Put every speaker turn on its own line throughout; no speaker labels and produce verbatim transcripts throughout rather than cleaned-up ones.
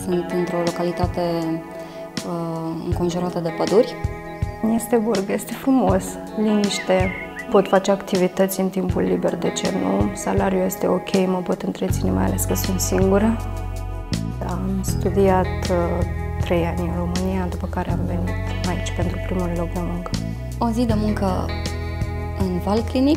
sunt într-o localitate uh, înconjurată de păduri.
Este burg, este frumos, liniște, pot face activități în timpul liber, de ce nu? Salariul este ok, mă pot întreține, mai ales că sunt singură. Am studiat uh, trei ani în România, după care am venit aici pentru primul loc de muncă.
O zi de muncă în Valclinic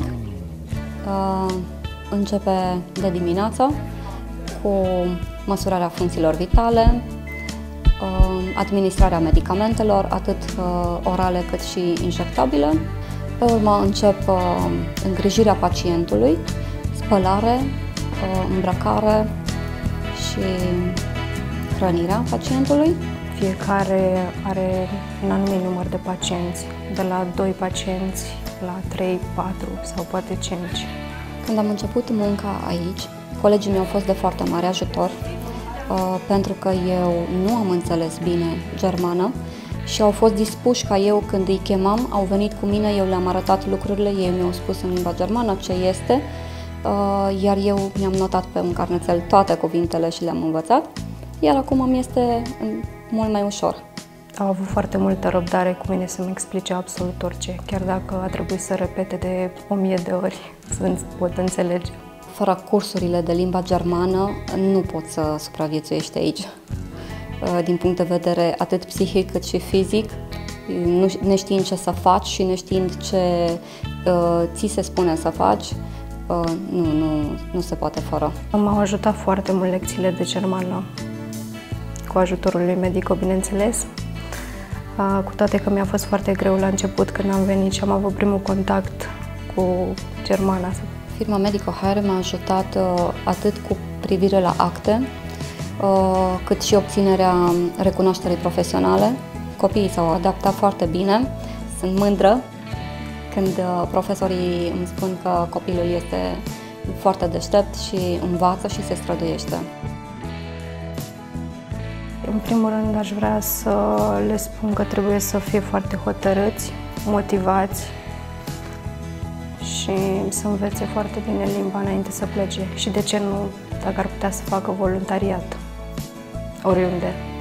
uh, începe de dimineață cu măsurarea funcțiilor vitale, administrarea medicamentelor, atât orale cât și injectabile. Pe urmă încep îngrijirea pacientului, spălare, îmbrăcare și hrănirea pacientului.
Fiecare are un anumit număr de pacienți, de la doi pacienți la trei, patru sau poate cinci.
Când am început munca aici, colegii mei au fost de foarte mare ajutor, pentru că eu nu am înțeles bine germană și au fost dispuși ca eu, când îi chemam, au venit cu mine, eu le-am arătat lucrurile, ei mi-au spus în limba germană ce este, iar eu mi-am notat pe un carnețel toate cuvintele și le-am învățat, iar acum îmi este mult mai ușor.
Au avut foarte multă răbdare cu mine să-mi explice absolut orice, chiar dacă a trebuit să repete de o mie de ori să pot înțelege.
Fără cursurile de limba germană nu poți să supraviețuiești aici. Din punct de vedere atât psihic cât și fizic, neștiind ce să faci și neștiind ce uh, ți se spune să faci, uh, nu, nu, nu se poate fără.
M-au ajutat foarte mult lecțiile de germană, cu ajutorul lui Medico, bineînțeles, uh, cu toate că mi-a fost foarte greu la început când am venit și am avut primul contact cu germana.
Firma Medico Hire m-a ajutat uh, atât cu privire la acte, uh, cât și obținerea recunoașterii profesionale. Copiii s-au adaptat foarte bine. Sunt mândră când uh, profesorii îmi spun că copilul este foarte deștept și învață și se străduiește.
În primul rând aș vrea să le spun că trebuie să fie foarte hotărâți, motivați, și să învețe foarte bine limba înainte să plece și, de ce nu, dacă ar putea să facă voluntariat oriunde.